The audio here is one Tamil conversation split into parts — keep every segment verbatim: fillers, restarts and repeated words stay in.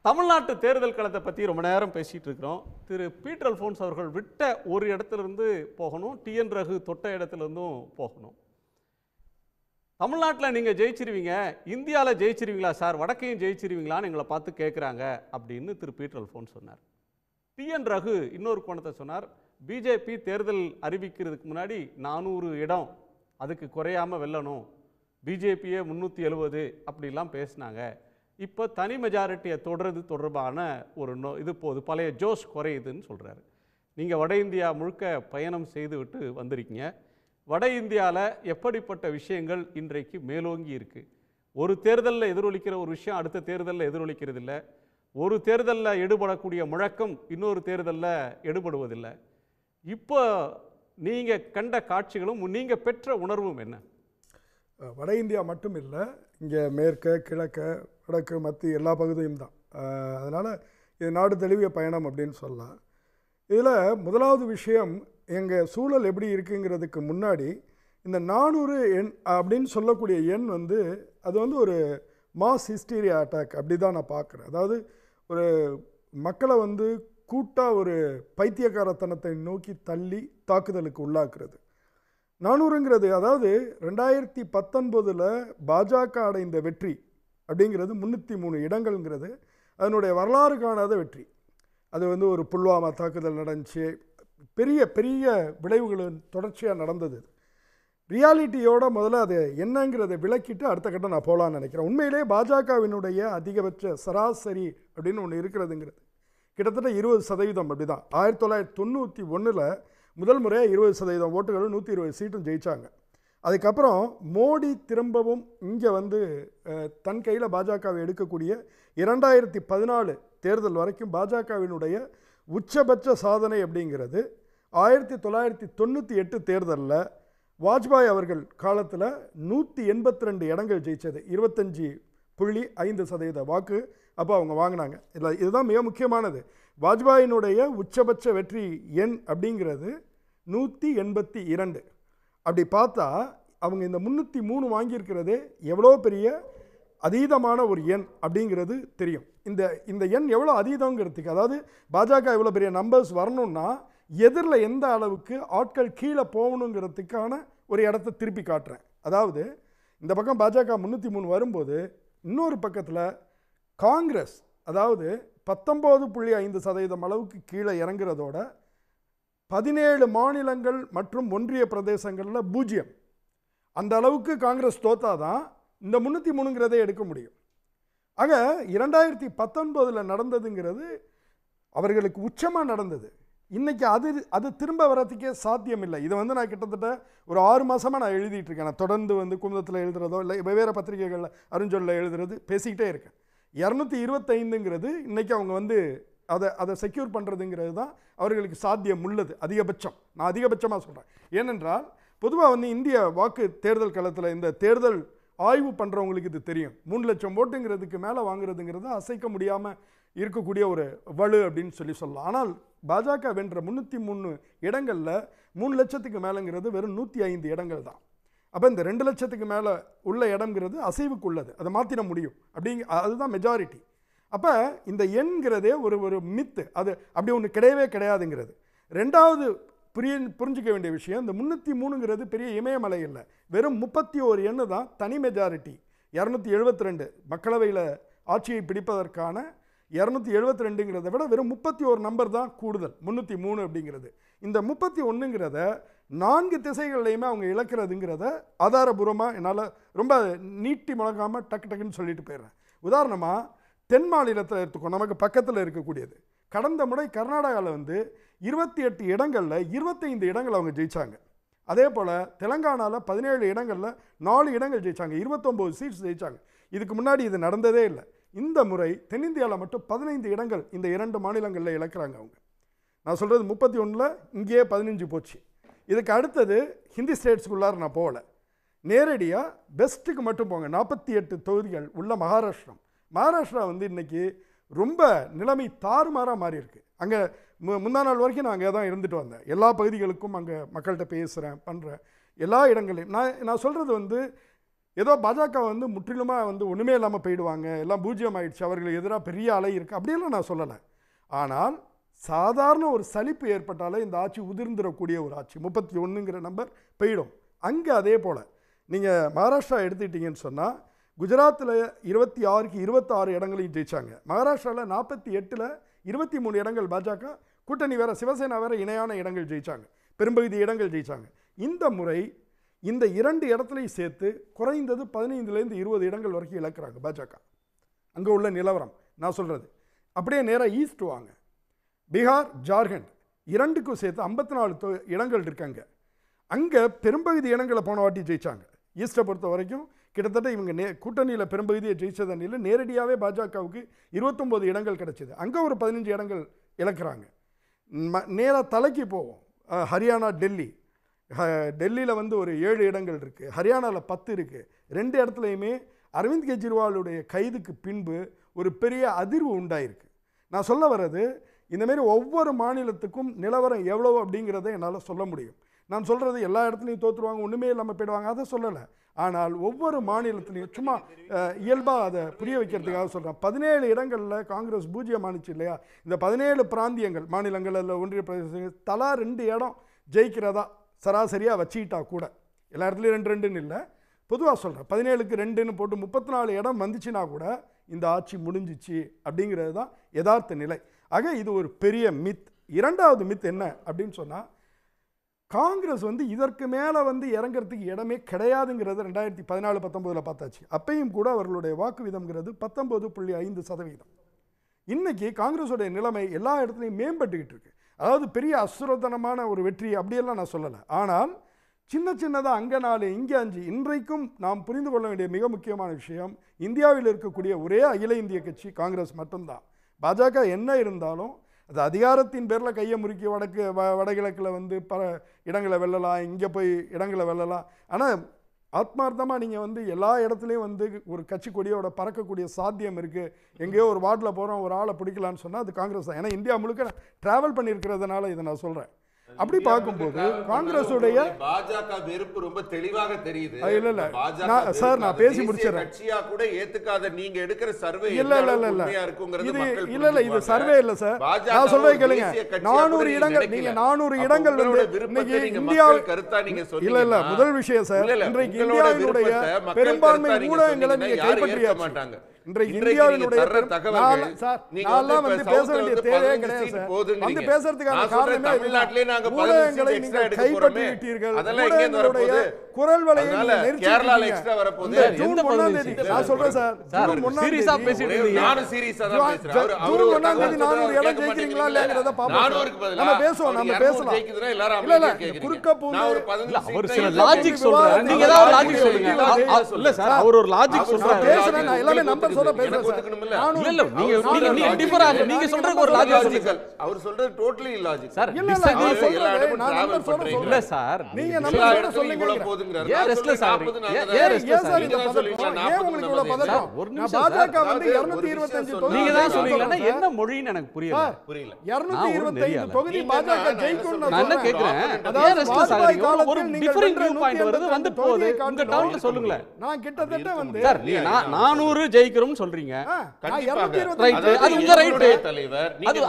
தமிழ்நாட்டு தேர்தல் களத்தை பற்றி ரொம்ப நேரம் பேசிகிட்டு இருக்கிறோம். திரு பீட்டர் அல்ஃபோன்ஸ் அவர்கள் விட்ட ஒரு இடத்துலேருந்து போகணும், டிஎன் ரகு தொட்ட இடத்துலேருந்தும் போகணும். தமிழ்நாட்டில் நீங்கள் ஜெயிச்சிருவீங்க, இந்தியாவில் ஜெயிச்சிருவீங்களா சார், வடக்கையும் ஜெயிச்சிருவீங்களான்னு எங்களை பார்த்து கேட்குறாங்க அப்படின்னு திரு பீட்டர் அல்ஃபோன்ஸ் சொன்னார். டிஎன் ரகு இன்னொரு கோணத்தை சொன்னார். பிஜேபி தேர்தல் அறிவிக்கிறதுக்கு முன்னாடி நானூறு இடம் அதுக்கு குறையாமல் வெல்லணும், பிஜேபியே முந்நூற்றி எழுபது அப்படிலாம் பேசினாங்க. இப்போ தனி மெஜாரிட்டியை தொடர்றது தொடர்பான ஒரு நோ இது போது பழைய ஜோஷ் குறையுதுன்னு சொல்கிறாரு. நீங்கள் வட இந்தியா முழுக்க பயணம் செய்து விட்டு வந்திருக்கீங்க. வட இந்தியாவில் எப்படிப்பட்ட விஷயங்கள் இன்றைக்கு மேலோங்கி இருக்குது? ஒரு தேர்தலில் எதிரொலிக்கிற ஒரு விஷயம் அடுத்த தேர்தலில் எதிரொலிக்கிறது இல்லை. ஒரு தேர்தலில் எடுபடக்கூடிய முழக்கம் இன்னொரு தேர்தலில் எடுபடுவதில்லை. இப்போ நீங்கள் கண்ட காட்சிகளும் நீங்கள் பெற்ற உணர்வும் என்ன? வட இந்தியா மட்டும் இல்லை, இங்கே மேற்க கிழக்க வடக்கு மத்திய எல்லா பகுதியும் தான். அதனால் இது நாடு தழுவிய பயணம் அப்படின்னு சொல்லலாம். இதில் முதலாவது விஷயம், எங்கள் சூழல் எப்படி இருக்குங்கிறதுக்கு முன்னாடி இந்த நானூறு எண் அப்படின்னு சொல்லக்கூடிய எண் வந்து அது வந்து ஒரு மாஸ் ஹிஸ்டீரியா அட்டாக் அப்படி தான் நான் பார்க்குறேன். அதாவது ஒரு மக்களை வந்து கூட்டாக ஒரு பைத்தியக்காரத்தனத்தை நோக்கி தள்ளி தாக்குதலுக்கு உள்ளாக்குறது. நானூறுங்கிறது அதாவது ரெண்டாயிரத்தி பத்தொன்பதில் பாஜக அடைந்த வெற்றி அப்படிங்கிறது முந்நூற்றி மூணு இடங்கள்ங்கிறது அதனுடைய வரலாறு காணாத வெற்றி. அது வந்து ஒரு புல்வாமா தாக்குதல் நடந்துச்சு, பெரிய பெரிய விளைவுகள் தொடர்ச்சியாக நடந்தது. ரியாலிட்டியோட முதல்ல அது என்னங்கிறத விளக்கிட்டு அடுத்த கட்டம் நான் போகலான்னு நினைக்கிறேன். உண்மையிலே பாஜகவினுடைய அதிகபட்ச சராசரி அப்படின்னு ஒன்று இருக்கிறதுங்கிறது கிட்டத்தட்ட இருபது சதவீதம் அப்படி தான். ஆயிரத்தி தொள்ளாயிரத்தி தொண்ணூற்றி ஒன்றில் முதல் முறையாக இருபது சதவீதம் ஓட்டுகளும் நூற்றி இருபது சீட்டும் ஜெயித்தாங்க. அதுக்கப்புறம் மோடி திரும்பவும் இங்கே வந்து தன் கையில் பாஜகவை எடுக்கக்கூடிய இரண்டாயிரத்தி பதினாலு தேர்தல் வரைக்கும் பாஜகவினுடைய உச்சபட்ச சாதனை அப்படிங்கிறது ஆயிரத்தி தொள்ளாயிரத்தி தொண்ணூற்றி எட்டு தேர்தலில் வாஜ்பாய் அவர்கள் காலத்தில் நூற்றி எண்பத்தி ரெண்டு இடங்கள் ஜெயித்தது, இருபத்தஞ்சி புள்ளி ஐந்து சதவீத வாக்கு அப்போ அவங்க வாங்கினாங்க. இல்லை, இதுதான் மிக முக்கியமானது. வாஜ்பாயினுடைய உச்சபட்ச வெற்றி எண் அப்படிங்கிறது நூற்றி எண்பத்தி இரண்டு. அப்படி பார்த்தா அவங்க இந்த முந்நூற்றி மூணு வாங்கியிருக்கிறதே எவ்வளோ பெரிய அதீதமான ஒரு எண் அப்படிங்கிறது தெரியும். இந்த இந்த எண் எவ்வளோ அதீதங்கிறதுக்கு, அதாவது பாஜக எவ்வளோ பெரிய நம்பர்ஸ் வரணும்னா எதிரில் எந்த அளவுக்கு ஆட்கள் கீழே போகணுங்கிறதுக்கான ஒரு இடத்த திருப்பி காட்டுறேன். அதாவது இந்த பக்கம் பாஜக முந்நூற்றி மூணு வரும்போது இன்னொரு பக்கத்தில் காங்கிரஸ் அதாவது பத்தொம்போது புள்ளி ஐந்து சதவீதம் அளவுக்கு கீழே இறங்குறதோட பதினேழு மாநிலங்கள் மற்றும் ஒன்றிய பிரதேசங்களில் பூஜ்ஜியம். அந்த அளவுக்கு காங்கிரஸ் தோத்தாதான் இந்த முந்நூற்றி மூணுங்கிறதே எடுக்க முடியும். ஆக இரண்டாயிரத்தி பத்தொன்பதில் நடந்ததுங்கிறது அவர்களுக்கு உச்சமாக நடந்தது. இன்றைக்கி அது அது திரும்ப வரத்துக்கே சாத்தியம் இல்லை. இதை வந்து நான் கிட்டத்தட்ட ஒரு ஆறு மாதமாக நான் எழுதிட்டு இருக்கேன். நான் தொடர்ந்து வந்து குமுதத்தில் எழுதுறதோ இல்லை வெவ்வேறு பத்திரிகைகளில் அருஞ்சொல்லில் எழுதுறது பேசிக்கிட்டே இருக்கேன். இரநூத்தி இருபத்தைந்துங்கிறது இன்றைக்கி அவங்க வந்து அதை அதை செக்யூர் பண்ணுறதுங்கிறது தான் அவர்களுக்கு சாத்தியம் உள்ளது, அதிகபட்சம். நான் அதிகபட்சமாக சொல்கிறேன். ஏனென்றால் பொதுவாக வந்து இந்திய வாக்கு தேர்தல் களத்தில் இந்த தேர்தல் ஆய்வு பண்ணுறவங்களுக்கு இது தெரியும். மூணு லட்சம் ஓட்டுங்கிறதுக்கு மேலே வாங்குறதுங்கிறது அசைக்க முடியாமல் இருக்கக்கூடிய ஒரு வலு அப்படின்னு சொல்லி சொல்லலாம். ஆனால் பாஜக வென்ற முந்நூற்றி மூணு இடங்களில் மூணு லட்சத்துக்கு மேலேங்கிறது வெறும் நூற்றி ஐந்து இடங்கள் தான். அப்போ இந்த ரெண்டு லட்சத்துக்கு மேலே உள்ள இடம்ங்கிறது அசைவுக்கு உள்ளது, அதை மாற்றிட முடியும் அப்படிங்க, அதுதான் மெஜாரிட்டி. அப்போ இந்த எண்கிறதே ஒரு ஒரு மித்து, அது அப்படி ஒன்று கிடையவே கிடையாதுங்கிறது. ரெண்டாவது புரிய புரிஞ்சிக்க வேண்டிய விஷயம், இந்த முந்நூற்றி மூணுங்கிறது பெரிய இமயமலை இல்லை, வெறும் முப்பத்தி ஓரு எண்ணு தான் தனி மெஜாரிட்டி. இரநூத்தி எழுபத்தி ரெண்டு மக்களவையில் ஆட்சியை பிடிப்பதற்கான இரநூத்தி எழுபத்தி ரெண்டுங்கிறத விட வெறும் முப்பத்தி ஒரு நம்பர் தான் கூடுதல், முந்நூற்றி மூணு அப்படிங்கிறது. இந்த முப்பத்தி ஒன்றுங்கிறத நான்கு திசைகள்லையுமே அவங்க இழக்கிறதுங்கிறத ஆதாரபூர்வமாக என்னால் ரொம்ப நீட்டி முழங்காமல் டக்கு டக்குன்னு சொல்லிட்டு போயிடுறேன். உதாரணமாக தென் மாநிலத்தில் எடுத்துக்கோ, நமக்கு பக்கத்தில் இருக்கக்கூடியது. கடந்த முறை கர்நாடகாவில் வந்து இருபத்தி எட்டு இடங்களில் இருபத்தைந்து இடங்கள் அவங்க ஜெயித்தாங்க. அதே போல் தெலங்கானாவில் பதினேழு இடங்களில் நாலு இடங்கள் ஜெயித்தாங்க, இருபத்தொம்போது சீட்ஸ் ஜெயித்தாங்க. இதுக்கு முன்னாடி இது நடந்ததே இல்லை. இந்த முறை தென்னிந்தியாவில் மட்டும் பதினைந்து இடங்கள் இந்த இரண்டு மாநிலங்களில் இழக்கிறாங்க அவங்க. நான் சொல்கிறது முப்பத்தி ஒன்றில் இங்கேயே பதினஞ்சு போச்சு. இதுக்கு அடுத்தது ஹிந்தி ஸ்டேட்ஸுக்குள்ளார நான் போகலை, நேரடியாக பெஸ்ட்டுக்கு மட்டும் போங்க. நாற்பத்தி எட்டு தொகுதிகள் உள்ள மகாராஷ்டிரம். மகாராஷ்டிரா வந்து இன்றைக்கி ரொம்ப நிலைமை தாறுமாறாக மாறி இருக்குது. அங்கே மு முந்தா நாள் வரைக்கும் நான் அங்கே தான் இருந்துட்டு வந்தேன். எல்லா பகுதிகளுக்கும் அங்கே மக்கள்கிட்ட பேசுகிறேன், பண்ணுறேன், எல்லா இடங்களையும். நான் நான் சொல்கிறது வந்து ஏதோ பாஜக வந்து முற்றிலுமாக வந்து ஒன்றுமே இல்லாமல் போயிடுவாங்க, எல்லாம் பூஜ்ஜியம் ஆயிடுச்சு, அவர்களுக்கு எதிராக பெரிய அலை இருக்குது அப்படியெல்லாம் நான் சொல்லலை. ஆனால் சாதாரண ஒரு சலிப்பு ஏற்பட்டாலே இந்த ஆட்சி உதிர்ந்துடக்கூடிய ஒரு ஆட்சி, முப்பத்தி ஒன்றுங்கிற நம்பர் போயிடும். அங்கே அதே போல் நீங்கள் மகாராஷ்டிரா எடுத்துக்கிட்டீங்கன்னு சொன்னால் குஜராத்தில் இருபத்தி ஆறுக்கு இருபத்தாறு இடங்களையும் ஜெயித்தாங்க. மகாராஷ்டிராவில் நாற்பத்தி எட்டில் இருபத்தி மூணு இடங்கள் பாஜக கூட்டணி வேறு, சிவசேனா வேறு இணையான இடங்கள் ஜெயித்தாங்க, பெரும்பகுதி இடங்கள் ஜெயித்தாங்க. இந்த முறை இந்த இரண்டு இடத்துலையும் சேர்த்து குறைந்தது பதினைந்துலேருந்து இருபது இடங்கள் வரைக்கும் இழக்கிறாங்க பாஜக. அங்கே உள்ள நிலவரம் நான் சொல்கிறது. அப்படியே நேராக ஈஸ்ட் வாங்க, பீகார் ஜார்க்கண்ட் இரண்டுக்கும் சேர்த்து ஐம்பத்தி நாலு இடங்கள் இருக்காங்க. அங்கே பெரும்பகுதி இடங்களை போன வாட்டி ஜெயித்தாங்க. ஈஸ்ட்டை பொறுத்த வரைக்கும் கிட்டத்தட்ட இவங்க நே கூட்டணியில் பெரும்பகுதியை ஜெயிச்சதனில் நேரடியாகவே பாஜகவுக்கு இருபத்தொம்போது இடங்கள் கிடச்சிது. அங்கே ஒரு பதினஞ்சு இடங்கள் இழக்கிறாங்க. ம நேராக தலைக்கு போவோம், ஹரியானா டெல்லி. டெல்லியில் வந்து ஒரு ஏழு இடங்கள் இருக்குது, ஹரியானாவில் பத்து இருக்குது. ரெண்டு இடத்துலையுமே அரவிந்த் கெஜ்ரிவாலுடைய கைதுக்கு பின்பு ஒரு பெரிய அதிர்வு உண்டாயிருக்கு. நான் சொல்ல வர்றது, இந்தமாரி ஒவ்வொரு மாநிலத்துக்கும் நிலவரம் எவ்வளோ அப்படிங்கிறத என்னால் சொல்ல முடியும். நான் சொல்கிறது எல்லா இடத்துலையும் தோற்றுருவாங்க, ஒன்றுமே இல்லாமல் போயிடுவாங்க, அதை சொல்லலை. ஆனால் ஒவ்வொரு மாநிலத்திலையும் சும்மா இயல்பாக அதை புரிய வைக்கிறதுக்காக சொல்கிறேன். பதினேழு இடங்களில் காங்கிரஸ் பூஜ்ஜியம் ஆணிச்சு இல்லையா? இந்த பதினேழு பிராந்தியங்கள் மாநிலங்கள் அதில் ஒன்றிய பிரதேசங்கள் தலா ரெண்டு இடம் ஜெயிக்கிறதா சராசரியாக வச்சுக்கிட்டா கூட, எல்லா இடத்துலையும் ரெண்டு ரெண்டுன்னு இல்லை, பொதுவாக சொல்கிறேன், பதினேழுக்கு ரெண்டுன்னு போட்டு முப்பத்தி நாலு இடம் வந்துச்சுன்னா கூட இந்த ஆட்சி முடிஞ்சிச்சு அப்படிங்கிறது தான் யதார்த்த நிலை. ஆக இது ஒரு பெரிய மித். இரண்டாவது மித் என்ன அப்படின்னு சொன்னால், காங்கிரஸ் வந்து இதற்கு மேலே வந்து இறங்கிறதுக்கு இடமே கிடையாதுங்கிறது ரெண்டாயிரத்தி பதினாலு பத்தொம்போதில் பார்த்தாச்சு. அப்பையும் கூட அவர்களுடைய வாக்கு விதம்ங்கிறது பத்தொம்போது புள்ளி ஐந்து சதவீதம். இன்றைக்கி காங்கிரஸுடைய நிலைமை எல்லா இடத்துலையும் மேம்பட்டுக்கிட்டு இருக்கு. அதாவது பெரிய அசுரத்தனமான ஒரு வெற்றி அப்படியெல்லாம் நான் சொல்லலை. ஆனால் சின்ன சின்னதாக அங்கே நாலு இங்கே அஞ்சு. இன்றைக்கும் நாம் புரிந்து கொள்ள வேண்டிய மிக முக்கியமான விஷயம், இந்தியாவில் இருக்கக்கூடிய ஒரே அகில இந்திய கட்சி காங்கிரஸ் மட்டும்தான். பாஜக என்ன இருந்தாலும் அது அதிகாரத்தின் பேரில் கையை முறுக்கி வடக்கு வ வடகிழக்கில் வந்து பல இடங்களை வெல்லலாம், இங்கே போய் இடங்களை வெல்லலாம். ஆனால் ஆத்மார்த்தமாக நீங்கள் வந்து எல்லா இடத்துலையும் வந்து ஒரு கட்சி கொடியோட பறக்கக்கூடிய சாத்தியம் இருக்குது. எங்கேயோ ஒரு வார்டில் போகிறோம், ஒரு ஆளை பிடிக்கலான்னு சொன்னால் அது காங்கிரஸ் தான். ஏன்னா இந்தியா முழுக்க ட்ராவல் பண்ணியிருக்கிறதுனால இதை நான் சொல்கிறேன். அப்படி பார்க்கும்போது காங்கிரஸுடைய பாஜக வெறுப்பு ரொம்ப தெளிவாக தெரியுது. இல்ல இல்ல சார், நான் பேசி முடிச்சிடுறேன். கட்சியா கூட ஏத்துக்காத நீங்க எடுக்கிற சர்வே இல்ல இல்ல இல்ல உண்மையா இருக்குங்கிறது மக்கள் இல்ல இல்ல இது சர்வே இல்ல சார். நான் சொல்றேன் கேளுங்க, நானூறு இடங்கள் நீங்க நானூறு இடங்கள் வந்து இன்னைக்கு இந்தியாவில் கருத்தா நீங்க சொல்றீங்க. இல்ல இல்ல முதல் விஷயம் சார், இன்றைக்கு இந்தியாவினுடைய பெரும்பான்மை ஊடகங்களை நீங்க கைப்பற்றிய மாட்டாங்க. இன்றைக்கு இந்தியாவினுடைய சார் நான்லாம் வந்து பேச வேண்டிய தேவையே கிடையாது சார். வந்து பேசுறதுக்கான காரணமே தமிழ்நாட்டிலே நாங்க ஊடகங்களை நீங்க கைப்பற்றி விட்டீர்கள். ஊடகங்களுடைய குரல் வலையை நெரிச்சு கேரளால எக்ஸ்ட்ரா வர போகுது. ஜூன் ஒன்றாம் தேதி நான் சொல்றேன் சார், ஜூன் ஒன்றாம் தேதி சீரியஸா பேசிட்டு இருக்கீங்க. நானும் சீரியஸா தான் பேசுறேன். அவர் ஜூன் ஒன்றாம் தேதி நானூறு இடம் ஜெயிக்கிறீங்களா இல்லங்கறத பாப்போம். நானூறுக்கு பதிலா நம்ம பேசுவோம், நம்ம பேசலாம். ஜெயிக்குதுனா எல்லாரும் இல்ல இல்ல கேக்குறீங்க. குறுக்க பூந்து நான் ஒரு பதினஞ்சு அவர் சில லாஜிக் சொல்றாரு. நீங்க ஏதாவது லாஜிக் சொல்லுங்க. இல்ல சார், அவர் ஒரு லாஜிக் சொல்றாரு. பேசுறேன், நான் எல்லாமே நம்பர் சொல்ல பேசுறேன் சார். இல்ல இல்ல நீங்க நீங்க நீங்க டிஃபர் ஆக நீங்க சொல்றது ஒரு லாஜிக் சொல்லுங்க. அவர் சொல்றது டோட்டலி இல்லாஜிக் சார். இல்ல இல்ல நான் சொல்றேன், நான் நம்பர் சொல்றேன். இல்ல சார், நீங்க நம்பர் சொல்லுங்க. ஏன் ரெஸ்ட்லெஸ் ஆகுறீங்க? ஏன் ரெஸ்ட்லெஸ் ஆகுறீங்க? ஏன் உங்களுக்கு இவ்வளவு பதட்டம்? ஒரு நான் நிமிஷம் பாஜக வந்து இருநூற்று இருபத்தைந்து தொகுதி நீங்க தான் சொல்றீங்கன்னா என்ன மொழின்னு எனக்கு புரியல. புரியல. இருநூற்று இருபத்தைந்து தொகுதி பாஜக ஜெயிக்கும். நான் என்ன கேக்குறேன், ஏன் ரெஸ்ட்லெஸ் ஆகுறீங்க? ஒரு டிஃபரிங் வியூ பாயிண்ட் வருது, வந்து போகுது. உங்க டவுன்ல சொல்லுங்களேன். நான் கிட்டத்தட்ட வந்து சார் நீங்க நானூறு ஜெயிக்கிறோம்னு சொல்றீங்க. நான் இருநூற்று இருபத்தைந்து ரைட், அது உங்க ரைட் தலைவர். அது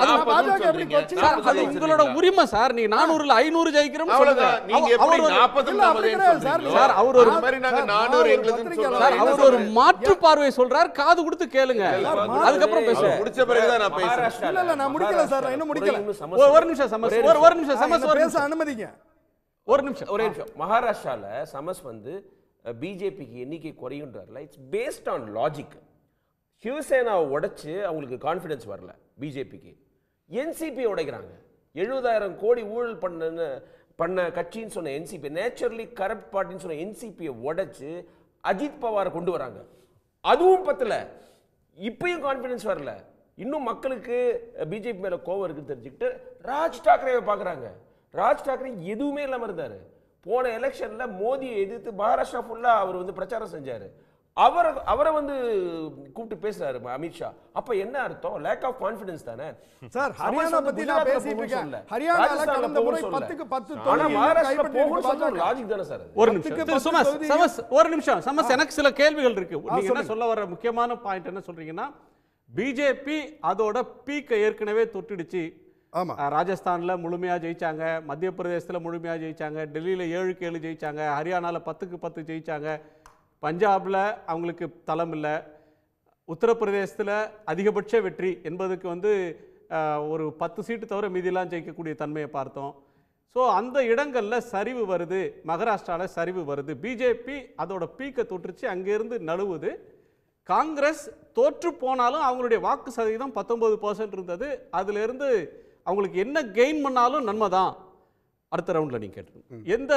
அது உங்களோட உரிமை சார். நீங்க நானூறுல ஐநூறு ஜெயிக்கிறோம்னு சொல்லுங்க. நீங்க எப்படி நாற்பது சார் அவர் ஒரு மாதிரி நாங்க நானூறு எங்களுதுன்னு சொல்றோம். சார் அவர் ஒரு மாற்று பார்வை சொல்றார், காது கொடுத்து கேளுங்க, அதுக்கு அப்புறம் பேசுவோம். முடிச்ச பிறகு தான் நான் பேசுறேன். இல்ல இல்ல நான் முடிக்கல சார், நான் இன்னும் முடிக்கல. ஒரு நிமிஷம் சமஸ், ஒரு ஒரு நிமிஷம் சமஸ், பேச அனுமதிங்க. ஒரு நிமிஷம் ஒரே நிமிஷம். மகாராஷ்டிரால சமஸ் வந்து பிஜேபிக்கு எண்ணிக்கை குறையுன்றார்ல, இட்ஸ் பேஸ்ட் ஆன் லாஜிக். சிவசேனாவை உடைச்சு அவங்களுக்கு கான்ஃபிடன்ஸ் வரல பிஜேபிக்கு, என்சிபி உடைக்கிறாங்க. எழுபதாயிரம் கோடி ஊழல் பண்ண பண்ண கட்சின்னு சொன்ன என்சிபி, நேச்சுரலி கரப்ட் பார்ட்டின்னு சொன்ன என்சிபியை உடைச்சு அஜித் பவாரை கொண்டு வராங்க. அதுவும் பத்தல, இப்பயும் கான்ஃபிடன்ஸ் வரல. இன்னும் மக்களுக்கு பிஜேபி மேல கோவம் இருக்குன்னு தெரிஞ்சுக்கிட்டு ராஜ் டாக்கரேவை பார்க்குறாங்க. ராஜ் டாக்கரே எதுவுமே இல்லாமல் இருந்தார். போன எலெக்ஷன்ல மோதியை எதிர்த்து மகாராஷ்டிரா ஃபுல்லா அவர் வந்து பிரச்சாரம் செஞ்சாரு. அவரை அவரை வந்து கூப்பிட்டு பேசுறாரு அமித்ஷா. அப்ப என்ன அர்த்தம்? லேக் ஆஃப் கான்ஃபிடன்ஸ் தானே சார். ஹரியானா பத்தி நான் பேசிட்டு இருக்கேன். ஹரியானால கடந்த முறை பத்துக்கு பத்து தொகுதிகள் கைப்பற்றியிருக்கிறது லாஜிக் தானே சார்? ஒரு நிமிஷம் சமஸ் சமஸ் ஒரு நிமிஷம் சமஸ் எனக்கு சில கேள்விகள் இருக்கு. நீங்க என்ன சொல்ல வர முக்கியமான பாயிண்ட் என்ன சொல்றீங்கன்னா, பிஜேபி அதோட பீக்கை ஏற்கனவே தொட்டுடுச்சு. ஆமா, ராஜஸ்தான்ல முழுமையா ஜெயிச்சாங்க, மத்திய பிரதேசத்துல முழுமையா ஜெயிச்சாங்க, டெல்லியில ஏழுக்கு ஏழு ஜெயிச்சாங்க, ஹரியானால பத்துக்கு பத்து ஜெயிச்சாங்க, பஞ்சாப்ல அவங்களுக்கு தளம் இல்லை, உத்தரப்பிரதேசத்தில் அதிகபட்ச வெற்றி என்பதுக்கு வந்து ஒரு பத்து சீட்டு தவிர மீதியெல்லாம் ஜெயிக்கக்கூடிய தன்மையை பார்த்தோம். ஸோ அந்த இடங்களில் சரிவு வருது, மகாராஷ்டிராவில் சரிவு வருது. பிஜேபி அதோட பீக்கை தொற்றுச்சு, அங்கேருந்து நழுவுது. காங்கிரஸ் தோற்று போனாலும் அவங்களுடைய வாக்கு சதவீதம் பத்தொன்பது பர்சன்ட் இருந்தது. அதுலேருந்து அவங்களுக்கு என்ன கெயின் பண்ணாலும் நன்மை தான். அடுத்த ரவுண்டில் நீங்கள் கேட்டு எந்த